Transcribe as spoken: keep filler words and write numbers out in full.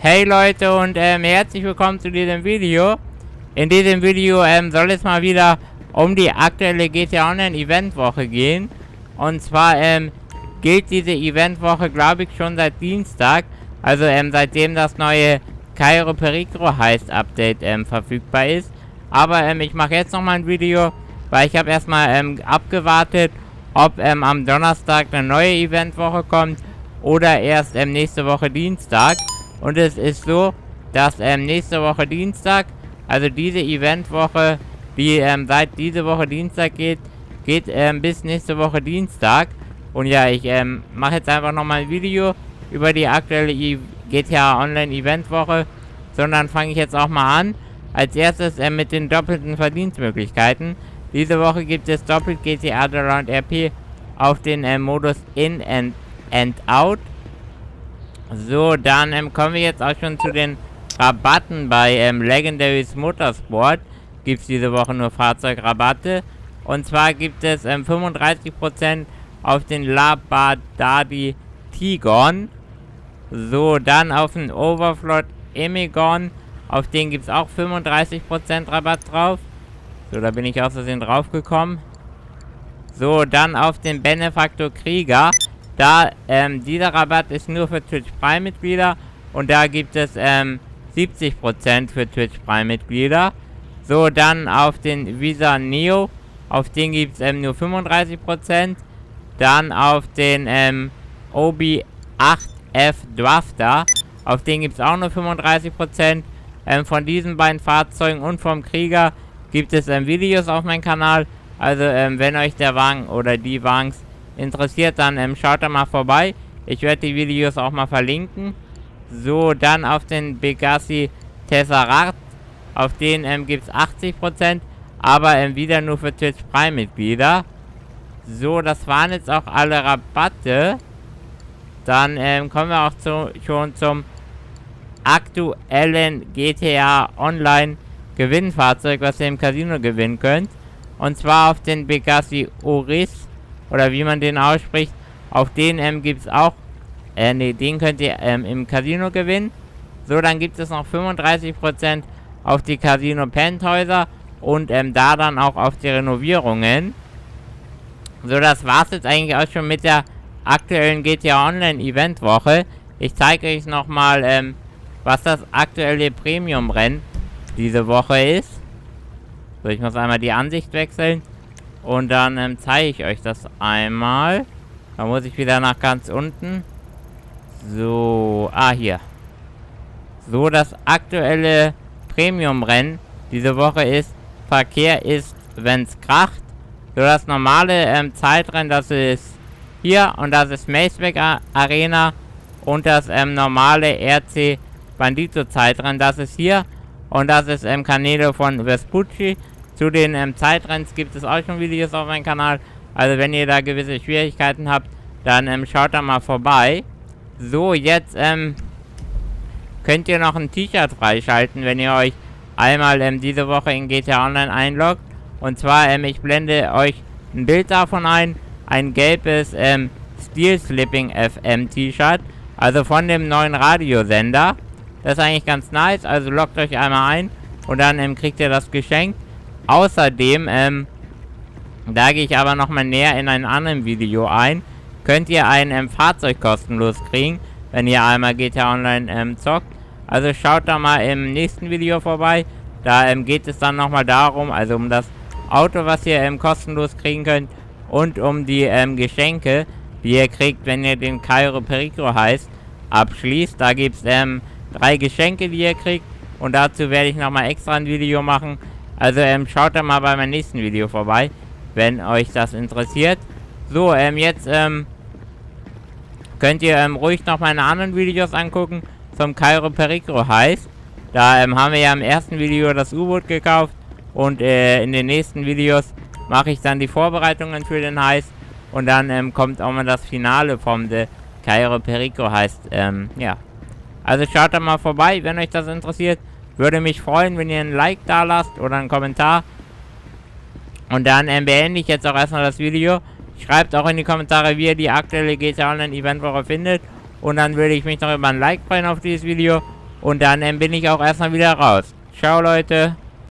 Hey Leute und ähm, herzlich willkommen zu diesem Video. In diesem Video ähm, soll es mal wieder um die aktuelle G T A Online Eventwoche gehen. Und zwar ähm, gilt diese Eventwoche, glaube ich, schon seit Dienstag. Also ähm, seitdem das neue Cairo Pericro Heist Update ähm, verfügbar ist. Aber ähm, ich mache jetzt nochmal ein Video, weil ich habe erstmal ähm, abgewartet, ob ähm, am Donnerstag eine neue Eventwoche kommt oder erst ähm, nächste Woche Dienstag. Und es ist so, dass ähm, nächste Woche Dienstag, also diese Eventwoche, die ähm, seit diese Woche Dienstag geht, geht ähm, bis nächste Woche Dienstag. Und ja, ich ähm, mache jetzt einfach nochmal ein Video über die aktuelle I G T A Online Eventwoche, sondern fange ich jetzt auch mal an. Als erstes ähm, mit den doppelten Verdienstmöglichkeiten. Diese Woche gibt es doppelt G T A The Round R P auf den ähm, Modus In and, and Out. So, dann ähm, kommen wir jetzt auch schon zu den Rabatten bei ähm, Legendaries Motorsport. Gibt es diese Woche nur Fahrzeugrabatte. Und zwar gibt es ähm, fünfunddreißig Prozent auf den Labadadi Tigon. So, dann auf den Overflot Emigon. Auf den gibt es auch fünfunddreißig Prozent Rabatt drauf. So, da bin ich aus Versehen drauf gekommen. So, dann auf den Benefactor Krieger. Da, ähm, dieser Rabatt ist nur für Twitch Prime Mitglieder. Und da gibt es, ähm, siebzig Prozent für Twitch Prime Mitglieder. So, dann auf den Visa Neo. Auf den gibt es, ähm, nur fünfunddreißig Prozent. Dann auf den, ähm, O B acht F Drafter. Auf den gibt es auch nur fünfunddreißig Prozent. Ähm, von diesen beiden Fahrzeugen und vom Krieger gibt es ähm, Videos auf meinem Kanal. Also, ähm, wenn euch der Wagen oder die Wagens interessiert, dann ähm, schaut da mal vorbei. Ich werde die Videos auch mal verlinken. So, dann auf den Pegassi Tesseract. Auf den ähm, gibt es achtzig Prozent. Aber ähm, wieder nur für Twitch Prime Mitglieder. So, das waren jetzt auch alle Rabatte. Dann ähm, kommen wir auch zu, schon zum aktuellen G T A Online Gewinnfahrzeug, was ihr im Casino gewinnen könnt. Und zwar auf den Pegassi Oris, oder wie man den ausspricht. Auf den ähm, gibt es auch, äh, ne, den könnt ihr ähm, im Casino gewinnen. So, dann gibt es noch fünfunddreißig Prozent auf die Casino Penthäuser und ähm, da dann auch auf die Renovierungen. So, das war's jetzt eigentlich auch schon mit der aktuellen G T A Online Eventwoche. Ich zeige euch nochmal, ähm, was das aktuelle Premium-Rennen diese Woche ist. So, ich muss einmal die Ansicht wechseln. Und dann ähm, zeige ich euch das einmal. Da muss ich wieder nach ganz unten. So, ah, hier. So, das aktuelle Premium-Rennen diese Woche ist, Verkehr ist, wenn's kracht. So, das normale ähm, Zeitrennen, das ist hier. Und das ist Maceback Arena. Und das ähm, normale R C Bandito Zeitrennen, das ist hier. Und das ist ähm, Canelo von Vespucci. Zu den ähm, Zeitrenns gibt es auch schon Videos auf meinem Kanal. Also wenn ihr da gewisse Schwierigkeiten habt, dann ähm, schaut da mal vorbei. So, jetzt ähm, könnt ihr noch ein T-Shirt freischalten, wenn ihr euch einmal ähm, diese Woche in G T A Online einloggt. Und zwar, ähm, ich blende euch ein Bild davon ein. Ein gelbes ähm, Steel Slipping F M T-Shirt. Also von dem neuen Radiosender. Das ist eigentlich ganz nice. Also loggt euch einmal ein und dann ähm, kriegt ihr das geschenkt. Außerdem, ähm, da gehe ich aber nochmal näher in einem anderen Video ein, könnt ihr ein ähm, Fahrzeug kostenlos kriegen, wenn ihr einmal G T A Online ähm, zockt. Also schaut da mal im nächsten Video vorbei. Da ähm, geht es dann nochmal darum, also um das Auto, was ihr ähm, kostenlos kriegen könnt und um die ähm, Geschenke, die ihr kriegt, wenn ihr den Cairo Pericro Heist abschließt. Da gibt es ähm, drei Geschenke, die ihr kriegt, und dazu werde ich nochmal extra ein Video machen. Also ähm, schaut da mal bei meinem nächsten Video vorbei, wenn euch das interessiert. So, ähm, jetzt ähm, könnt ihr ähm, ruhig noch meine anderen Videos angucken zum Cairo Pericro Heist. Da ähm, haben wir ja im ersten Video das U-Boot gekauft und äh, in den nächsten Videos mache ich dann die Vorbereitungen für den Heist und dann ähm, kommt auch mal das Finale vom The Cairo Pericro Heist. Ähm, ja. Also schaut da mal vorbei, wenn euch das interessiert. Würde mich freuen, wenn ihr ein Like da lasst oder einen Kommentar. Und dann ähm, beende ich jetzt auch erstmal das Video. Schreibt auch in die Kommentare, wie ihr die aktuelle G T A Online Eventwoche findet. Und dann würde ich mich noch über ein Like freuen auf dieses Video. Und dann ähm, bin ich auch erstmal wieder raus. Ciao, Leute.